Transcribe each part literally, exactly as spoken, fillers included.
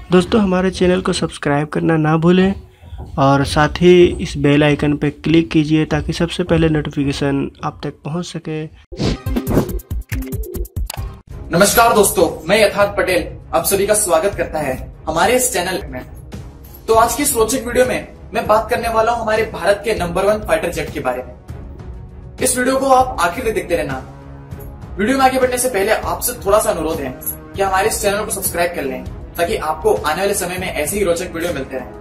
दोस्तों हमारे चैनल को सब्सक्राइब करना ना भूलें और साथ ही इस बेल आइकन पर क्लिक कीजिए ताकि सबसे पहले नोटिफिकेशन आप तक पहुंच सके। नमस्कार दोस्तों, मैं यथार्थ पटेल आप सभी का स्वागत करता है हमारे इस चैनल में। तो आज की इस रोचक वीडियो में मैं बात करने वाला हूं हमारे भारत के नंबर वन फाइटर जेट के बारे में। इस वीडियो को आप आखिर तक देखते रहना। वीडियो में आगे बढ़ने से पहले आपसे थोड़ा सा अनुरोध है कि हमारे इस चैनल को सब्सक्राइब कर लें ताकि आपको आने वाले समय में ऐसे ही रोचक वीडियो मिलते रहें।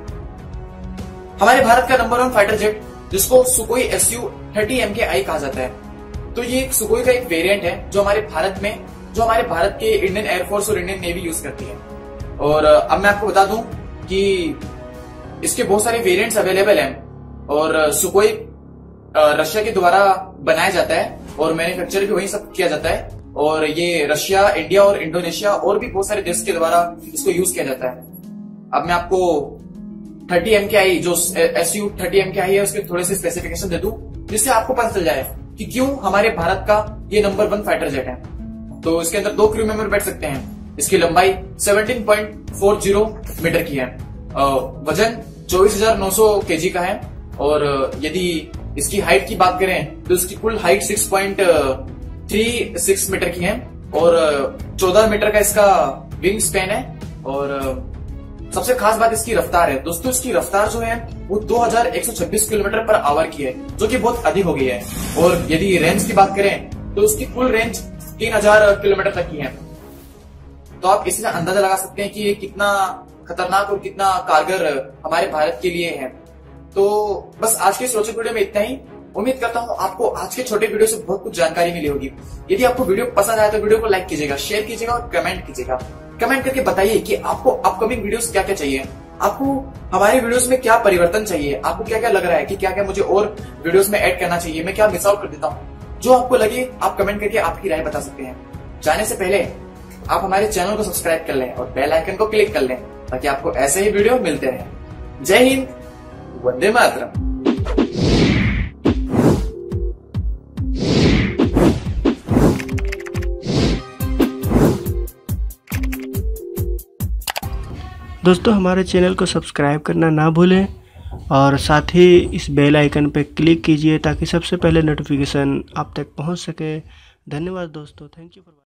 हमारे भारत का नंबर वन फाइटर जेट जिसको Sukhoi S U thirty M K I कहा जाता है, तो ये एक सुकोई का एक वेरिएंट है जो हमारे भारत में जो हमारे भारत के इंडियन एयरफोर्स और इंडियन नेवी यूज करती है। और अब मैं आपको बता दूं कि इसके बहुत सारे वेरिएंट्स अवेलेबल हैं और सुकोई रशिया के द्वारा बनाया जाता है और मैन्युफैक्चर भी वही सब किया जाता है। और ये रशिया, इंडिया और इंडोनेशिया और भी बहुत सारे देश के द्वारा इसको यूज किया जाता है। अब मैं आपको थर्टी एम के आई जो S U thirty M K आई है उसके थोड़े से स्पेसिफिकेशन दे दूं जिससे आपको पता चल जाए कि क्यों हमारे भारत का ये नंबर वन फाइटर जेट है। तो इसके अंदर दो क्रू मेंबर बैठ सकते हैं। इसकी लंबाई सत्रह पॉइंट चार मीटर की है, वजन चौबीस हजार नौ सौ केजी का है। और यदि इसकी हाइट की बात करें तो इसकी कुल हाइट छह पॉइंट तीन छह मीटर की है और चौदह मीटर का इसका विंग स्पैन है। और सबसे खास बात इसकी रफ्तार है। दोस्तों इसकी रफ्तार जो है वो दो हजार एक सौ छब्बीस किलोमीटर पर आवर की है, जो कि बहुत अधिक हो गई है। और यदि रेंज की बात करें तो उसकी कुल रेंज तीन हजार किलोमीटर तक की है। तो आप इससे अंदाजा लगा सकते हैं कि ये कितना खतरनाक और कितना कारगर हमारे भारत के लिए है। तो बस आज के इस रोचक वीडियो में इतना ही। उम्मीद करता हूँ आपको आज के छोटे वीडियो से बहुत कुछ जानकारी मिली होगी। यदि आपको वीडियो पसंद आया तो वीडियो को लाइक कीजिएगा, शेयर कीजिएगा और कमेंट कीजिएगा। कमेंट करके बताइए कि आपको अपकमिंग वीडियोस क्या क्या चाहिए, आपको हमारे वीडियोस में क्या परिवर्तन चाहिए, आपको क्या क्या लग रहा है कि क्या क्या मुझे और वीडियोस में ऐड करना चाहिए, मैं क्या मिस आउट कर देता हूँ। जो आपको लगे आप कमेंट करके आपकी राय बता सकते हैं। जाने से पहले आप हमारे चैनल को सब्सक्राइब कर लें और बेल आइकन को क्लिक कर लें ताकि आपको ऐसे ही वीडियो मिलते रहें। जय हिंद, वंदे मातरम। दोस्तों हमारे चैनल को सब्सक्राइब करना ना भूलें और साथ ही इस बेल आइकन पर क्लिक कीजिए ताकि सबसे पहले नोटिफिकेशन आप तक पहुंच सके। धन्यवाद दोस्तों, थैंक यू फॉर